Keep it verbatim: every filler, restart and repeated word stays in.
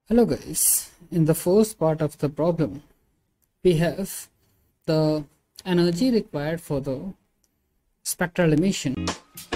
Hello guys, in the first part of the problem we have the energy required for the spectral emission.